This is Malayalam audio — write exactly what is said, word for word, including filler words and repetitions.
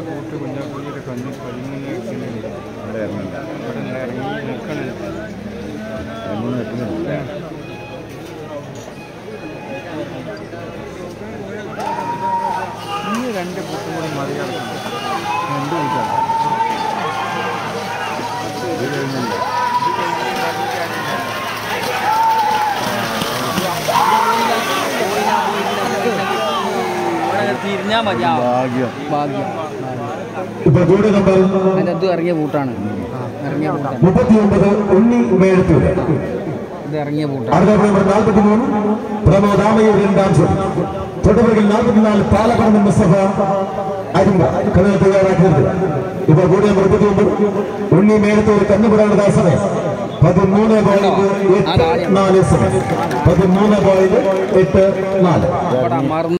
കൂട്ട് കുഞ്ഞാപ്പള്ളിയുടെ കഞ്ഞി പതിമൂന്ന് വെക്കുന്നുണ്ട്. ഇവിടെ ഇറങ്ങി നിൽക്കണുണ്ട്. ഇനി രണ്ട് കൂട്ടും കൂടി മറികടക്കണം. രണ്ട് കൂട്ടാണ് ഇത് കഴിഞ്ഞുണ്ട്. തിരിഞ്ഞാൽ മതി. ഭാഗ്യം ഭാഗ്യം അതിൻ്റെ അത് ഇറങ്ങിയ കൂട്ടാണ്. ഇറങ്ങിയ കൂട്ടാണ് മുപ്പത്തി ഒമ്പത് ഉണ്ണി ഉമേഴത്തൂർ. ഇത് ഇറങ്ങിയ കൂട്ടാണ്. നാൽപ്പത്തി മൂന്ന് പ്രമോദാമയൂർ രണ്ടാം തൊടുപുഴയിൽ നാൽപ്പത്തിനാല് പാലപ്പറമ്പ് മുസ്തഫ അരിമ്പ കഥകൾ തയ്യാറാക്കിയത്. ഇപ്പോൾ കൂടിയ മുപ്പത്തി ഒമ്പത് ഉണ്ണി മേഴത്തൂർ കന്നുപുരാണ് സമയം പതിമൂന്ന് പോയിന്റ് എട്ട് നാല് സമയം പതിമൂന്ന് പോയിന്റ് എട്ട് നാല്.